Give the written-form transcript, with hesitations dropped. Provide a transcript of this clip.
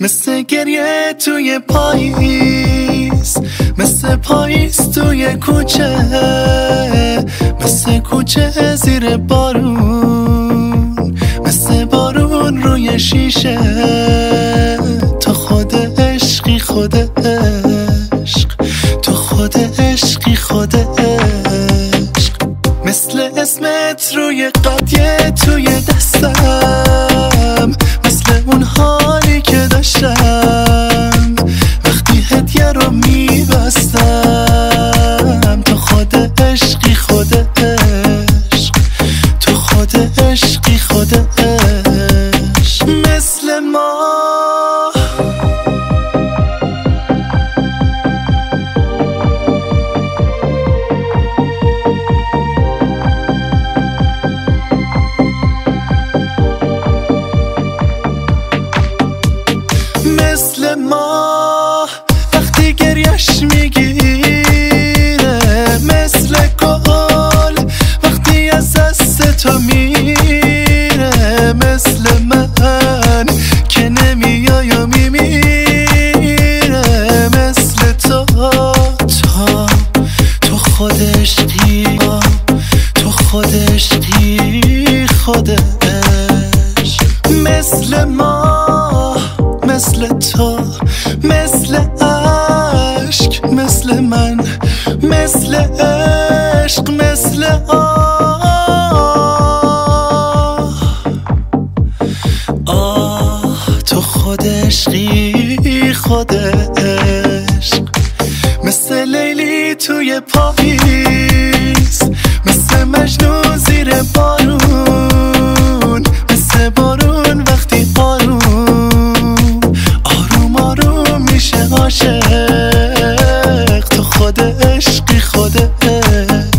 مثل گریه توی پاییز، مثل پاییز توی کوچه، مثل کوچه زیر بارون، مثل بارون روی شیشه. تو خود عشقی خود عشق، تو خود عشقی خود عشق. مثل اسمت روی قضیه توی دستم، مثل اون حالی که داشتم وقتی هدیه رو میبستم. تو خود عشقی خود عشق، تو خود عشقی خود عشق. مثل ما مثل ما وقتی گریش میگیره، مثل گل وقتی از دست تو میره، مثل من که نمیای و میمیره. مثل تو تو خود عشقی، تو خود عشقی خود عشق. مثل ما، مثل تو، مثل عشق، مثل من، مثل عشق، مثل تو خود عشقی خود عشق. مثل لیلی توی پاییز، مثل مجنون زیر بارون، مثل بارون وقتی آروم آروم میشه عاشق. تو خود عشقی خود عشق.